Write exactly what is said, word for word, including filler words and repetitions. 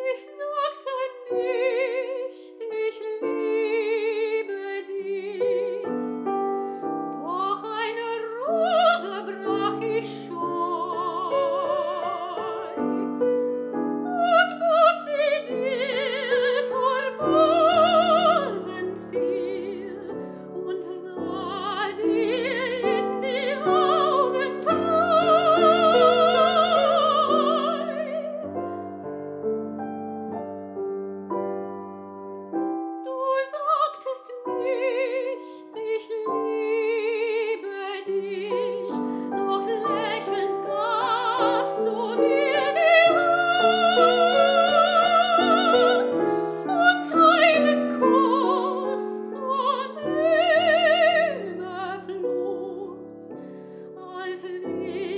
Ich sagte nicht, ich liebe dich, doch eine Rose brach ich scheu und bot sie dir zur Busenzier und sah dir in die Augen treu. Du sagtest nicht, ich liebe dich, doch lächelnd gabst du mir die Hand und einen Kuss zum Überfluss, als